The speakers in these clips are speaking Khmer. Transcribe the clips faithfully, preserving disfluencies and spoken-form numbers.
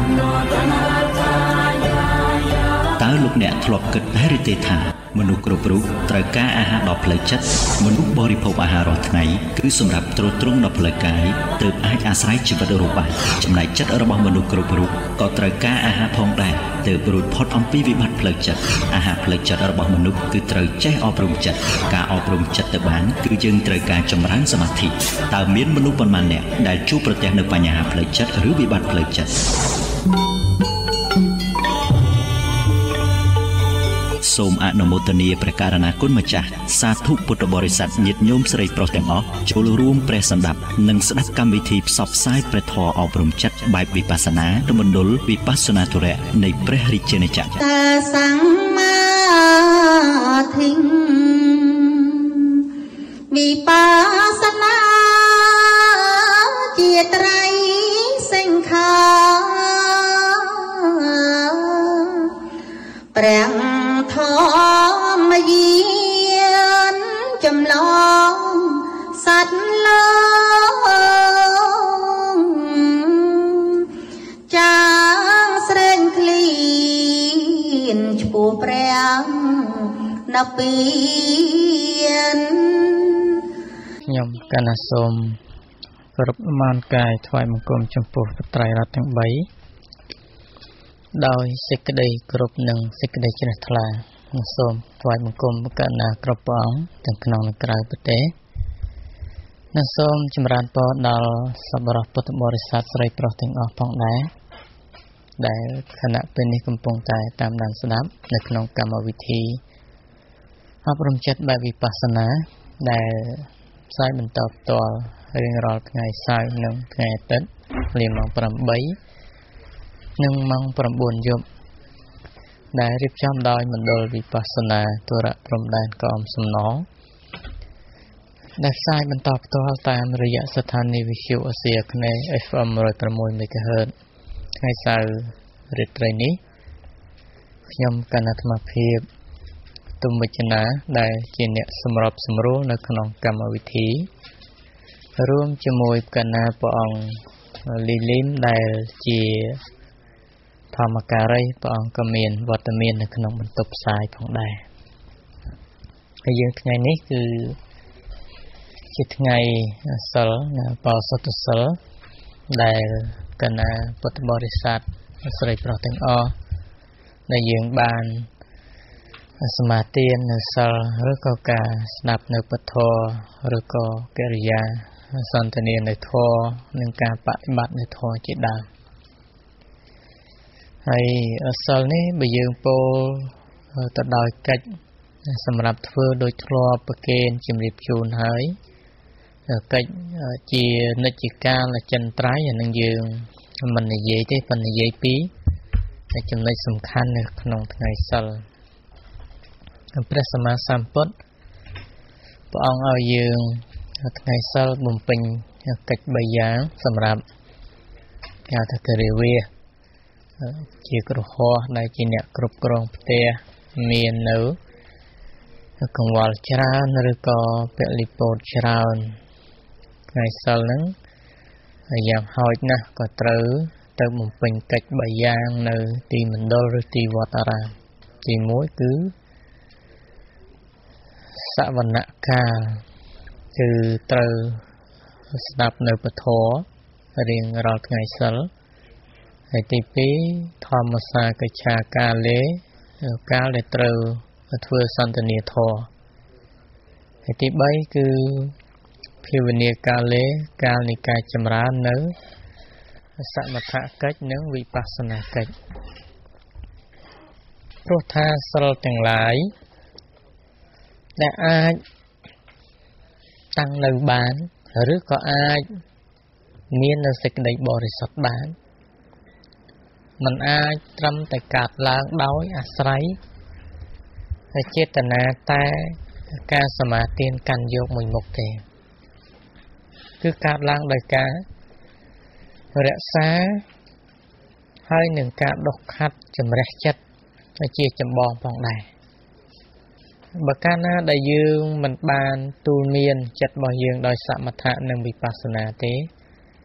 តើលោកអ្នកធ្លាប់គិតហើយឬទេថាមនុស្សគ្រប់រូបត្រូវការអាហារដល់ផ្លូវចិត្តមនុស្សបរិភោគអាហាររាល់ថ្ងៃគឺសម្រាប់ទ្រទ្រង់ដល់ផ្លូវកាយទើបអាចអាស្រ័យជីវិតរស់បានចំណែកចិត្តរបស់មនុស្សគ្រប់រូបក៏ត្រូវការអាហារផងដែរទើបរួចផុតអំពីវិបត្តិផ្លូវចិត្តអាហារផ្លូវចិត្តរបស់មនុស្សគឺត្រូវចេះអប់រំចិត្តការអប់រំចិត្តទៅបានគឺយើងត្រូវការចម្រើនសមាធិតើមានមនុស្សប៉ុន្មានអ្នកដែលជួបប្រទះនូវបញ្ហាផ្លូវចិត្តឬវិបត្តិផ្លូវចិត្តសូមអនុមោទនាព្រះករុណាគុណម្ចាស់សាធុពុទ្ធបរិស័ទញាតិញោមស្រីប្រុសទាំងអស់ចូលរួមព្រះសម្ដាប់និងស្ដាប់កម្មវិធីផ្សព្វផ្សាយព្រះធម៌អប់រំចិត្តបែបវិបស្សនានៅមណ្ឌលវិបស្សនាធុរៈនៃព្រះរាជាណាចក្រតាសង្មាធិវិបស្សនាជាត្រៃសង្ខារព្រះធម្មយានចម្លងសត្វលោកចាងស្រែងឃ្លៀនឈ្មោះព្រះនពៀនខ្ញុំកណ្ណាសូមគោរពនមស្ការថ្វាយបង្គំចំពោះព្រះត្រៃរតន៍ទាំងបីដោយសេចក្តីគោរពនិងសេចក្តីជ្រះថ្លាសូមថ្វាយបង្គំព្រះករុណាគ្រប់ព្រះអង្គទាំងក្នុងនិងក្រៅប្រទេសនិងសូមចម្រើនពរដល់សប្បុរសពុទ្ធបរិស័ទស្រីប្រុសទាំងអស់ផងដែរដែលគណៈពេលនេះកំពុងតែតាមដានស្ដាប់នៅក្នុងកម្មវិធីអប់រំចិត្តបែបវិបស្សនាដែលផ្សាយបន្តផ្ទាល់រៀងរាល់ថ្ងៃសៅរ៍និងថ្ងៃអាទិត្យវេលាម៉ោងប្រាំបីនិងម៉ោងប្រាំបួនយប់ដែលរៀបចំដោយមណ្ឌលវិបស្សនាធុរៈព្រំដែនក្អមសំណងដែលផ្សាយបន្តផ្ទាល់តាមរយៈស្ថានីយ៍វិទ្យុអាស៊ីអាគ្នេយ៍ เอฟ เอ็ม หนึ่งร้อยหก មេហ្គាហឺតថ្ងៃសៅរ៍រាត្រីនេះខ្ញុំកណ្ណាអាត្មាភាពទុំវិជ្ជនាដែលជាអ្នកសម្របសម្រួលនៅក្នុងកម្មវិធីរួមជាមួយកណ្ណាព្រះអង្គលីលីមដែលជាធម្មការីព្រះអង្គក៏មានវត្តមាននៅក្នុងបន្ទប់ផ្សាយផងដែរហើយយើងថ្ងៃនេះគឺជាថ្ងៃសិលបោសុទ្ធសិលដែលកណ្ណាពុទ្ធបរិស័ទស្រីប្រុសទាំងអស់ដែលយើងបានសមាទាននៅសិលឬក៏ការស្ដាប់នៅពធឬក៏កិរិយាសន្ទនានៅធម៌និងការបប្រតិបត្តិនៅធម៌ជាដើមហើយសិលនេះបើយើងពោលទៅដោយកិច្ចសម្រាប់ធ្វើដោយធ្លាប់ប្រគេនជំរាបជូនហើយកិច្ចជានិច្ចកាលអចិន្ត្រៃយ៍អានឹងយើងមិននិយាយទេប៉ុន្តែនិយាយពីចំណុចសំខាន់នៅក្នុងថ្ងៃសិលព្រះសម្មាសម្ពុទ្ធព្រះអង្គឲ្យយើងថ្ងៃសិលបំពេញកិច្ចបីយ៉ាងសម្រាប់ការធ្វើកិរិយាជាគ្រហស្ថដែលជាអ្នកគ្រប់គ្រងផ្ទះមាននៅកង្វល់ច្រើនឬក៏ពលិពោតច្រើនថ្ងៃសិលហ្នឹងយ៉ាងហោចណាស់ក៏ត្រូវទៅបំពេញកិច្ចបីយ៉ាងនៅទីមណ្ឌលឬទីវត្តអារាមទីមួយគឺសវនកាលគឺត្រូវស្ដាប់នៅពធរៀងរាល់ថ្ងៃសិលហើយទីពីរធម្មសាកិច្ឆាកាលេកាលដែលត្រូវធ្វើសន្ទនាធម៌ហើយទីបីគឺភាវនាកាលេកាលនៃការចម្រើននៅសមថកិច្ចនិងវិបស្សនាកិច្ចព្រោះថាសិលទាំងឡាយដែលអាចតាំងនៅបានឬក៏អាចមាននៅសេចក្តីបរិសុទ្ធបានมันអាចត្រឹមតែកាត់ឡើងដោយអាស្រ័យចេតនាតែការសមាទានកាន់យកមួយមុខទេគឺកាត់ឡើងដោយការរក្សាហើយនឹងការដុសខាត់ចម្រះចិត្តជាចម្បងផងដែរបើកាលណាដែលយើងមិនបានទូលមានចិត្តរបស់យើងដោយសមថៈនិងវិបស្សនាទេ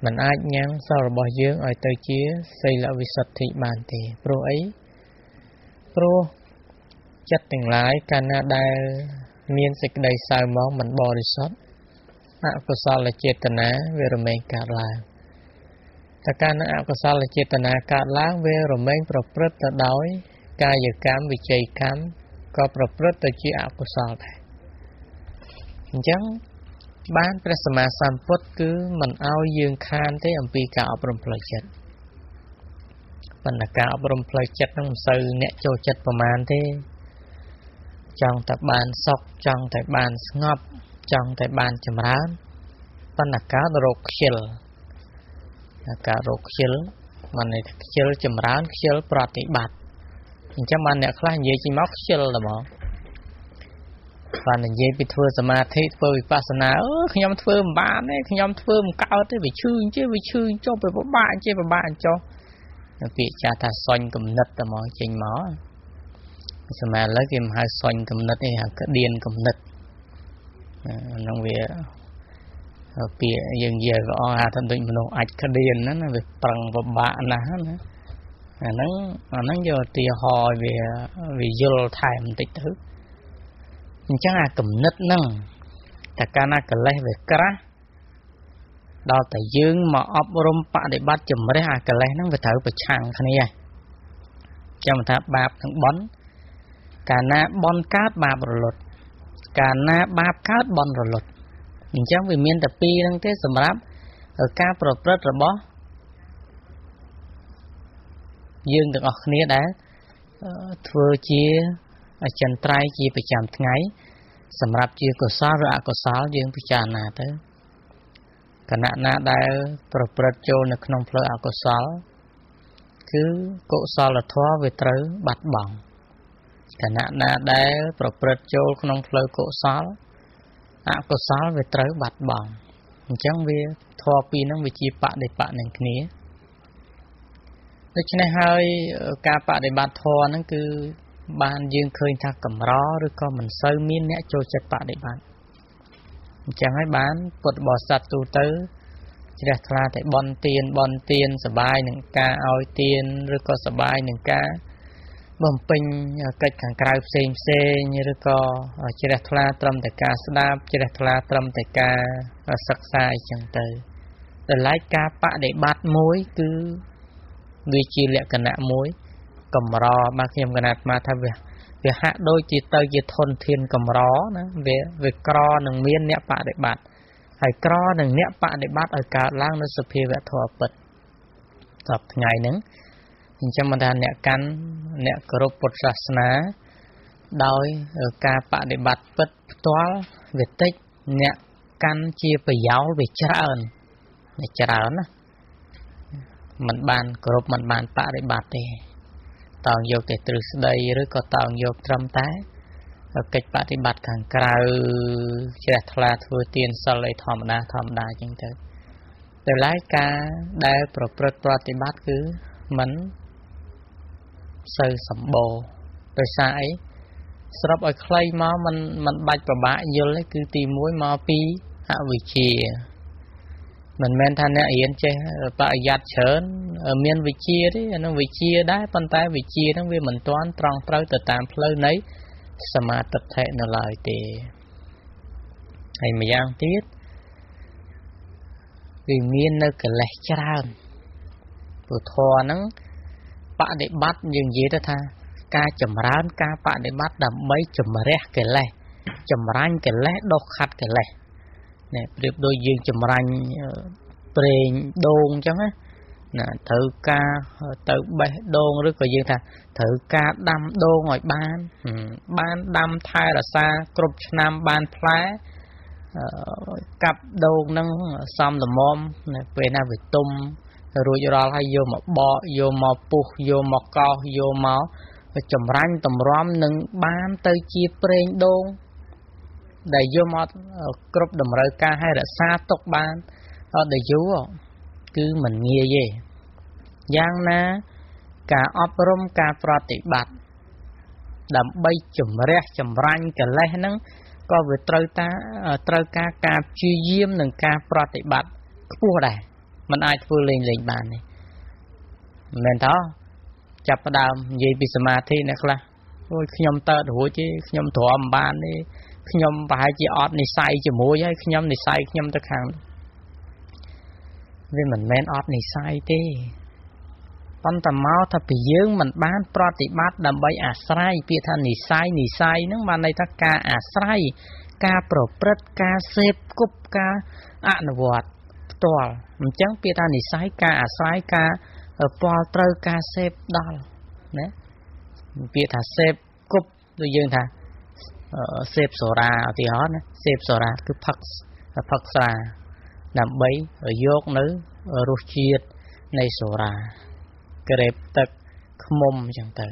มันអាចញ៉ាំងសល់របស់យើងឲ្យទៅជាសីលវិសុទ្ធិបានទេព្រោះអីព្រោះចិត្តទាំងឡាយកាលណាដែលមានសេចក្តីសៅហ្មងមិនបរិសុទ្ធអកុសលចេតនាវារមែងកើតឡើងតែកាលណាអកុសលចេតនាកើតឡើងវារមែងប្រព្រឹត្តទៅដោយកាយកម្មវិច័យកម្មក៏ប្រព្រឹត្តទៅជាអកុសលដែរអញ្ចឹងបានព្រះសម្មាសម្ពុទ្ធគឺមិនឲ្យយើងខានទេអំពីការអប់រំផ្លូវចិត្តប៉ុន្តែការអប់រំផ្លូវចិត្តហ្នឹងមិនសូវអ្នកចូលចិត្តប្រមាណទេចង់តែបានសុខចង់តែបានស្ងប់ចង់តែបានចម្រើនប៉ុន្តែការរោគខ្ជិលការរោគខ្ជិលមិនន័យថាខ្ជិលចម្រើនខ្ជិលប្រតិបត្តិអញ្ចឹងបានអ្នកខ្លះនិយាយចេញមកខ្ជិលតែហ្មងបាននិយាយពីធ្វើសមាធិធ្វើវិបស្សនាអឺខ្ញុំធ្វើមិនបានទេខ្ញុំធ្វើមិនកើតទេវាឈឺអញ្ចឹងវាឈឺចុះពិបាកអញ្ចឹងពិបាកអញ្ចុះពាក្យចាស់ថាសុញគំនិតតែមកចេញមកសម័យឥឡូវគេមិនហៅសុញគំនិតទេហៅក្តៀនគំនិតហ្នឹងវាពាក្យយើងនិយាយក៏អស់ហៅថាដូចមនុស្សអាចក្តៀនហ្នឹងវាប្រឹងពិបាកណាស់ណាអាហ្នឹងអាហ្នឹងយកឧទាហរណ៍វាវាយល់ថែមបន្តិចទៅអញ្ចឹងអាគំនិតហ្នឹងតែកាលណាកិលេសវាក្រាស់ដល់តែយើងមកអប់រំបដិបត្តិជំរះអាកិលេសហ្នឹងវាត្រូវប្រឆាំងគ្នាចាំថាបាបនិងបុណ្យកាលណាបុណ្យកើតបាបរលត់កាលណាបាបកើតបុណ្យរលត់អញ្ចឹងវាមានតែពីរហ្នឹងទេសម្រាប់ការប្រព្រឹត្តរបស់យើងទាំងអស់គ្នាដែលធ្វើជាអចិន្ត្រៃយ៍ជាប្រចាំថ្ងៃសម្រាប់ជាកុសលឬអកុសលយើងពិចារណាទៅគណៈណាដែលប្រព្រឹត្តចូលនៅក្នុងផ្លូវអកុសលគឺកុសលធម៌វាត្រូវបាត់បង់គណៈណាដែលប្រព្រឹត្តចូលក្នុងផ្លូវកុសលអកុសលវាត្រូវបាត់បង់អញ្ចឹងវាធម៌ពីរហ្នឹងវាជាបដិបត្តិនឹងគ្នាដូច្នេះហើយការបដិបត្តិធម៌ហ្នឹងគឺបានយើងឃើញថាកម្រឬក៏មិនសូវមានអ្នកចូលចិត្តបដិបត្តិអញ្ចឹងហើយបានពុទ្ធបរិស័ទទូទៅជ្រះថ្លាតែបន់ទានបន់ទានសបាយនឹងការឲ្យទានឬក៏សបាយនឹងការបំពេញកិច្ចខាងក្រៅផ្សេងផ្សេងឬក៏ជ្រះថ្លាត្រឹមតែការស្ដាប់ជ្រះថ្លាត្រឹមតែការសិក្សាអញ្ចឹងទៅតែឡែកការបដិបត្តិមួយគឺវាជាលក្ខណៈមួយកម្របាទខ្ញុំកណាត់មកថាវាវាហាក់ដូចជាទៅជាធនធានកម្រណាវាវាក្រនឹងមានអ្នកបដិបត្តិហើយក្រនឹងអ្នកបដិបត្តិឲ្យកើតឡើងនៅសភាវៈធម៌ពិតសពថ្ងៃហ្នឹងអញ្ចឹងមិនថាអ្នកកាន់អ្នកគោរពពុទ្ធសាសនាដោយការបដិបត្តិពិតផ្ទាល់វាតិចអ្នកកាន់ជាប្រយោលវាច្រើនវាច្រើនណាមិនបានគោរពមិនបានបដិបត្តិទេតើយកតែទ្រឹស្ដីឬក៏តើយកត្រឹមតែកិច្ចបដិបត្តិខាងក្រៅជ្រះថ្លាធ្វើទានសិលអីធម្មតាធម្មតាអញ្ចឹងទៅតែឡើយការដែលប្រព្រឹត្តប្រតិបត្តិគឺមិនសូវសម្បូរដោយសារអីស្របឲ្យខ្លីមកมันมันបាច់ប្របាក់យល់ទេគឺទីមួយមកពីអវិជ្ជាមិនមែនថាអ្នករៀនចេះបរិយ័តច្រើនមានវិជ្ជាទេអានឹងវិជ្ជាដែរប៉ុន្តែវិជ្ជាហ្នឹងវាមិនទាន់ត្រង់ត្រូវទៅតាមផ្លូវនៃសមាទិដ្ឋិនៅឡើយទេហើយម្យ៉ាងទៀតវាមាននៅកិលេសច្រើនពុទ្ធធម៌ហ្នឹងបដិបត្តិយើងនិយាយទៅថាការចម្រើនការបដិបត្តិដើម្បីជំរះកិលេសចម្រាញ់កិលេសដុសខាត់កិលេសនេះប្រៀបដូចយើងចម្រាញ់ប្រេងដូងអញ្ចឹងណាណាត្រូវការទៅបេះដូងឬក៏យើងថាត្រូវការដាំដូងឲ្យបានបានដាំថែរក្សាគ្រប់ឆ្នាំបានផ្លែកាប់ដូងហ្នឹងសំល្មមពេលណាវាទុំរួចរាល់ហើយយកមកបកយកមកពុះយកមកកោសយកមកចម្រាញ់តម្រាំនឹងបានទៅជាប្រេងដូងដែលយកមកគ្រប់តម្រូវការឲ្យរក្សាទុកបានអត់ដែលយូរគឺមិនងាយទេយ៉ាងណាការអប់រំការប្រតិបត្តិដើម្បីជំរះចម្រាញ់កិលេសហ្នឹងក៏វាត្រូវតាត្រូវការការព្យាយាមនិងការប្រតិបត្តិខ្ពស់ដែរมันអាចធ្វើលេងលេងបានទេមិនមែនតចាប់ផ្ដើមនិយាយពីសមាធិអ្នកខ្លះអូយខ្ញុំតើរួចទេខ្ញុំទ្រាំមិនបានទេខ្ញុំប្រហែលជាអត់និស័យជាមួយហើយខ្ញុំនិស័យខ្ញុំទៅខាងវាមិនមែនអត់និស័យទេប៉ុន្តែមកថាពីយើងមិនបានប្រតិបត្តិដើម្បីអាស្រ័យពាក្យថានិស័យនិស័យហ្នឹងបានន័យថាការអាស្រ័យការប្រព្រឹត្តការសេពគប់ការអនុវត្តផ្ទាល់អញ្ចឹងពាក្យថានិស័យការអាស្រ័យការពលត្រូវការសេពដល់ណាពាក្យថាសេពគប់ដូចយើងថាសេពសូរ៉ាឧទាហរណ៍ណាសេពសូរ៉ាគឺផឹកផឹកស្រាដើម្បីយកនៅរសជាតិនៃសូរ៉ាក្រេបទឹកឃ្មុំអញ្ចឹងទៅ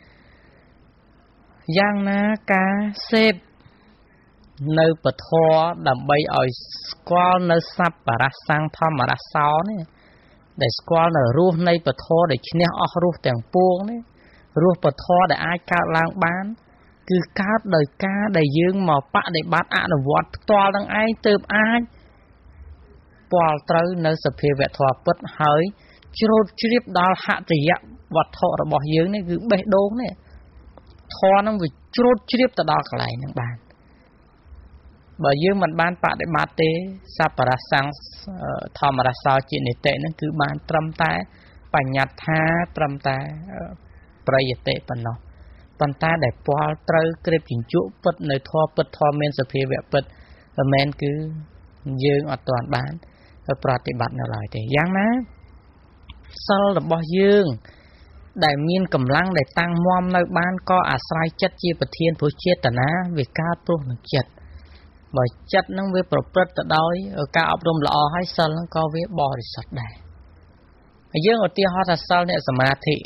យ៉ាងណាការសេពនៅពធដើម្បីឲ្យស្គាល់នៅសัพពរសង្ឃធម្មរសោនេះដែលស្គាល់នៅរសនៃពធដែលឈ្នះអស់រសទាំងពួងនេះរសពធដែលអាចកើតឡើងបានគឺកើតដោយការដែលយើងមកបដិបត្តិអនុវត្តផ្ទាល់នឹងឯងទើបអាចពាល់ត្រូវនៅសភាវៈធម៌ពិតហើយជ្រោតជ្រាបដល់ហត្ថយវត្ថុរបស់យើងនេះគឺបេះដូងនេះធម៌នឹងវាជ្រោតជ្រាបទៅដល់កន្លែងហ្នឹងបានបើយើងមិនបានបដិបត្តិទេសัพពរសង្ឃធម្មរសោជានិតិហ្នឹងគឺបានត្រឹមតែបញ្ញត្តិថាត្រឹមតែប្រយតិប៉ុណ្ណោះប៉ុន្តែដែលពាល់ត្រូវក្រេបជញ្ជក់ពិតនៅធម៌ពិតធម៌មានសភាវៈពិតមិនមែនគឺយើងអត់ទាន់បានប្រតិបត្តិនៅឡើយទេយ៉ាងណាសិលរបស់យើងដែលមានកម្លាំងដែលតាំងមាំនៅបានក៏អាស្រ័យចិត្តជាប្រធានព្រោះចេតនាវាកើតព្រោះនឹងចិត្តបើចិត្តនឹងវាប្រព្រឹត្តទៅដោយការអប់រំល្អហើយសិលនឹងក៏វាបរិសុទ្ធដែរហើយយើងឧទាហរណ៍ថាសិលអ្នកសមាធិ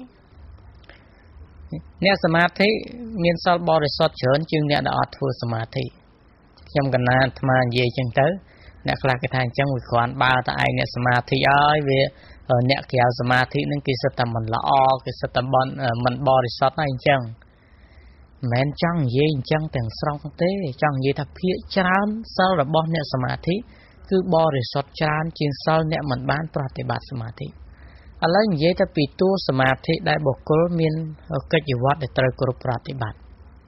អ្នកសមាធិមានសិលបរិសុទ្ធច្រើនជាងអ្នកដែលអត់ធ្វើសមាធិខ្ញុំកណាអាត្មានិយាយចឹងទៅអ្នកខ្លះគេថាអញ្ចឹងវាគ្រាន់បើតែឯងអ្នកសមាធិហើយវាអ្នកក្រៅសមាធិនឹងគេសិតតែមិនល្អគេសិតតែមិនបរិសុទ្ធហើយអញ្ចឹងមិនមែនចង់និយាយអញ្ចឹងទាំងស្រុងទេចង់និយាយថាភាគច្រើនសិលរបស់អ្នកសមាធិគឺបរិសុទ្ធច្រើនជាងសិលអ្នកមិនបានប្រតិបត្តិសមាធិឥឡូវនិយាយទៅពីតួសមាធិដែលបុគ្គលមានកិច្ចវត្តដែលត្រូវគ្រប់ប្រតិបត្តិ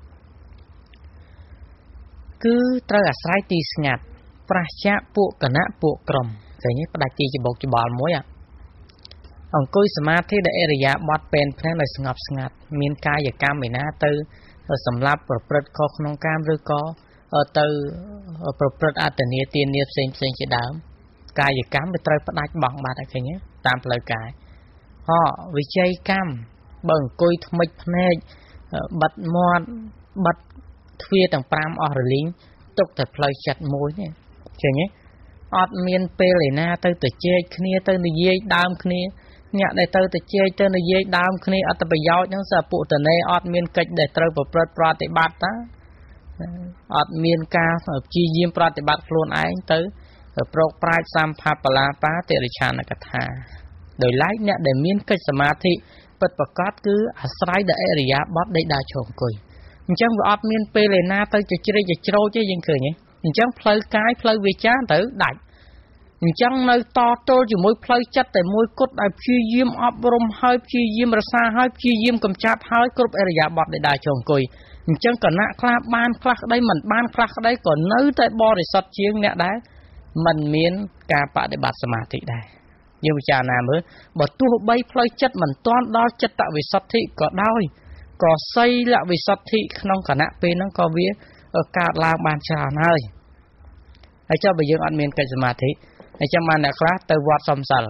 គឺត្រូវអាស្រ័យទីស្ងាត់ប្រះចាកពួកគណៈពួកក្រុមឃើញទេផ្ដាច់ទីច្បុកច្បល់មួយអង្គុយសមាធិដែលអរិយាបថពេនភ្នែកឲ្យស្ងប់ស្ងាត់មានកាយកម្មឯណាទៅសម្រាប់ប្រព្រឹត្តខុសក្នុងកាមឬក៏ទៅប្រព្រឹត្តអត្តនីទានាផ្សេងផ្សេងជាដើមកាយកម្មវាត្រូវផ្ដាច់បង់បាត់ឃើញទេតាមផ្លូវកាយហ៎វិជ័យកម្មបើអង្គុយថ្មិចភ្នែកបិទមាត់បិទទ្វារទាំងប្រាំអស់រលីងទុកតែផ្លូវចិត្តមួយនេះឃើញទេអត់មានពេលឯណាទៅទៅជែកគ្នាទៅនិយាយដើមគ្នាអ្នកដែលទៅទៅជែកទៅនិយាយដើមគ្នាអត្ថប្រយោជន៍ហ្នឹងសាពុតនេអត់មានកិច្ចដែលត្រូវប្រព្រឹត្តប្រតិបត្តិតាអត់មានការព្យាយាមប្រតិបត្តិខ្លួនឯងទៅប្រោកប្រាជ្ញសម្ផបលាបាតិរិឆានកថាដោយឡែកអ្នកដែលមានកិច្ចសមាធិពិតប្រាកដគឺអាស្រ័យដល់អរិយាបថដែលដើរឈរអង្គុយអញ្ចឹងវាអត់មានពេលឯណាទៅជ្រេកជ្រោចទេយើងឃើញទេអញ្ចឹងផ្លូវកាយផ្លូវវាចាទៅដាច់អញ្ចឹងនៅតទល់ជាមួយផ្លូវចិត្តតែមួយគត់ឲ្យព្យាយាមអប់រំហើយព្យាយាមរក្សាហើយព្យាយាមកម្ចាត់ហើយគ្រប់អរិយាបថដែលដើរឈរអង្គុយអញ្ចឹងគណៈខ្លះបានខ្លះក្តីមិនបានខ្លះក្តីក៏នៅតែបរិសុទ្ធជាងអ្នកដែលមិនមានការបដិបត្តិសមាធិដែរយើងពិចារណាមើលបើទោះបីផ្លូវចិត្តមិនទាន់ដល់ចិត្តវិសុទ្ធិក៏ដោយក៏សីលវិសុទ្ធិក្នុងគណៈពេលហ្នឹងក៏វាកើតឡើងបានច្រើនហើយហើយចុះបើយើងអត់មានកិច្ចសមាធិហើយចាំបានអ្នកខ្លះទៅវត្តសំសិល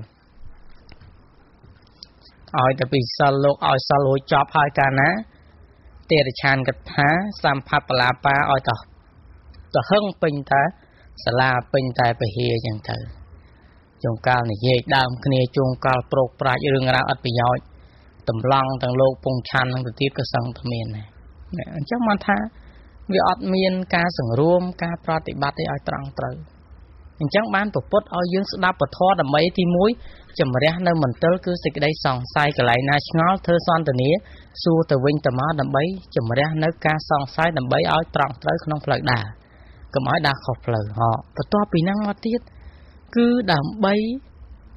ឲ្យតែពីសិលលោកឲ្យសិលរួចចប់ហើយកាលណាទេរឆានកថាសម្ផបលាបាឲ្យទៅទៅហឹងពេញតែសាលាពេញតែពហិអញ្ចឹងទៅជួនកាលនិយាយដើមគ្នាជួនកាលប្រោកប្រាជ្ញរឿងរ៉ាវអត់ប្រយោជន៍តម្លង់ទាំងលោកពងឆាន់នឹងទៅទៀតក៏សឹងតែមានដែរអញ្ចឹងបានថាវាអត់មានការសង្រួមការប្រតិបត្តិឲ្យត្រង់ត្រូវអញ្ចឹងបានប្រពុតឲ្យយើងស្ដាប់ពធដើម្បីទីមួយជំរះនៅមន្ទិលគឺសេចក្តីសង្ស័យកន្លែងណាឆ្ងល់ធ្វើសន្ទនាសួរទៅវិញទៅមកដើម្បីជំរះនៅការសង្ស័យដើម្បីឲ្យត្រង់ត្រូវក្នុងផ្លូវដើរកុំឲ្យដើរខុសផ្លូវហ៎បន្ទាប់ពីហ្នឹងមកទៀតគឺដើម្បី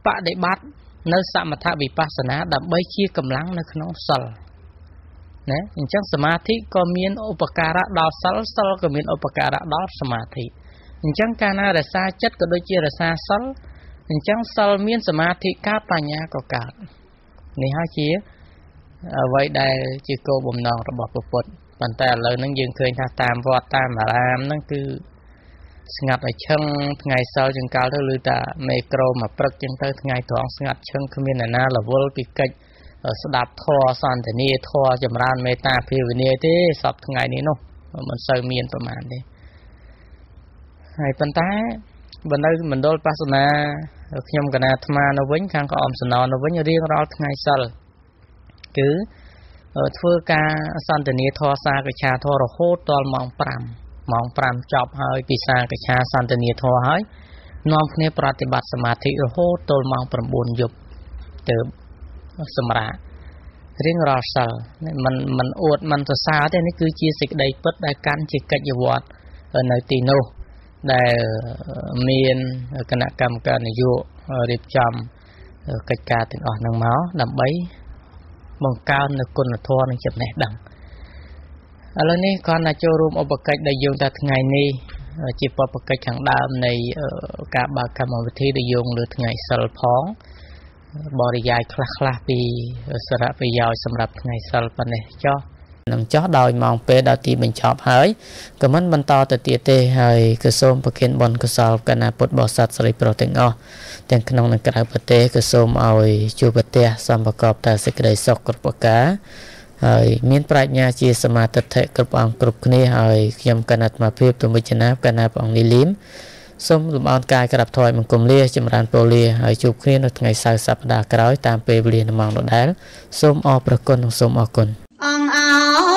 បដិបត្តិនៅសមថវិបស្សនាដើម្បីជាកម្លាំងនៅក្នុងសិលណាអញ្ចឹងសមាធិក៏មានឧបការៈដល់សិលសិលក៏មានឧបការៈដល់សមាធិអញ្ចឹងកាលណារក្សាចិត្តក៏ដូចជារក្សាសិលអញ្ចឹងសិលមានសមាធិកើតបញ្ញាក៏កើតនេះហើយជាអ្វីដែលជាគោលបំណងរបស់ពុទ្ធប៉ុន្តែឥឡូវហ្នឹងយើងឃើញថាតាមវត្តតាមអារាមហ្នឹងគឺស្ងាត់ឲ្យឈឹងថ្ងៃសិលចង្កលទៅឬតាមេក្រូមកព្រឹកចឹងទៅថ្ងៃត្រង់ស្ងាត់ឈឹងគ្មានអ្នកណារវល់ពីកិច្ចស្ដាប់ធម៌សន្តានាធម៌ចម្រើនមេត្តាភាវនាទេសពថ្ងៃនេះនោះមិនសូវមានប្រមាណទេហើយប៉ុន្តែបើនៅមណ្ឌលបាសនាខ្ញុំកណាអាត្មានៅវិញខាងក្អមសណនៅវិញរៀងរាល់ថ្ងៃសិលគឺធ្វើការសន្តានាធម៌សាកច្ឆាធម៌រហូតដល់ម៉ោងប្រាំម៉ោងប្រាំចប់ហើយពីសាកច្ឆាសន្តានាធម៌ហើយនាំគ្នាប្រតិបត្តិសមាធិរហូតដល់ម៉ោងប្រាំបួនយប់ទៅសម្រាប់រៀងរាល់សិលมันมันអួតมันសរសើរទេនេះគឺជាសេចក្តីពិតដែលកាន់ជាកិច្ចវត្តនៅទីនោះដែលមានគណៈកម្មការនយោបាយរៀបចំកិច្ចការទាំងអស់ហ្នឹងមកដើម្បីបង្កើននូវគុណធម៌និងចំណេះដឹងឥឡូវនេះគាត់ណាចូលរួមឧបកិច្ចដែលយើងថាថ្ងៃនេះជាបព្វកិច្ចខាងដើមនៃការបើកកម្មវិធីដែលយើងលើថ្ងៃសិលផងបរិយាយខ្លះខ្លះពីសារៈប្រយោជន៍សម្រាប់ថ្ងៃសិលប៉ុណ្ណេះចុះនឹងចោះដោយម៉ោងពេលដល់ទីបញ្ចប់ហើយក៏មិនបន្តទៅទៀតទេហើយក៏សូមប្រគិនបុណ្យកុសលកណាពុទ្ធបរិស័ទស្រីប្រុសទាំងអស់ទាំងក្នុងនិងក្រៅប្រទេសក៏សូមឲ្យជួបប្រទះសំប្រកបតែសេចក្តីសុខគ្រប់ប្រការហើយមានប្រាជ្ញាជាសមាធិគ្រប់អង្គគ្រប់គ្នាហើយខ្ញុំកណាត់មកភាពទុំវិជ្ជណាកណាព្រះអង្គលីលីមសូមលំអរកាយក្រាបថ្វាយបង្គំលាចម្រើនពរលាហើយជួបគ្នានៅថ្ងៃសៅរ៍សប្តាហ៍ក្រោយតាមពេលវេលាម៉ោងដដែលសូមអរព្រគុណនិងសូមអរគុណអង្គអោ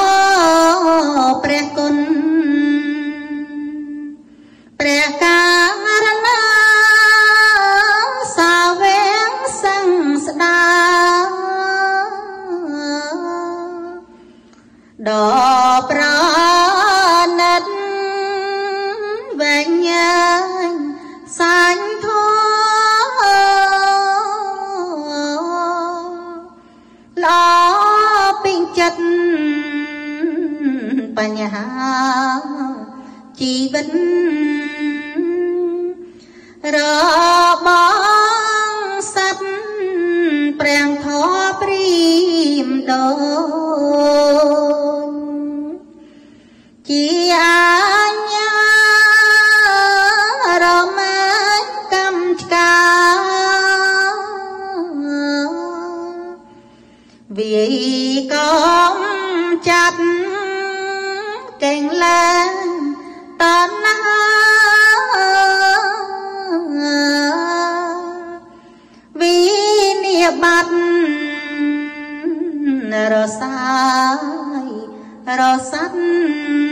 ព្រះគុណព្រះការណាសាវងសង្ស្ដាដ៏ប្រណិតវញ្ញាណសាញ់ធម៌ល្អពេញចិត្តបញ្ហាជីវិតរបស់សត្វព្រះធម៌ព្រាមដូចជាអញ្ញារមាញកម្មឆ្កាវាយកំចាត់កេងឡានតណាវិនិបាតរសាយរសាត់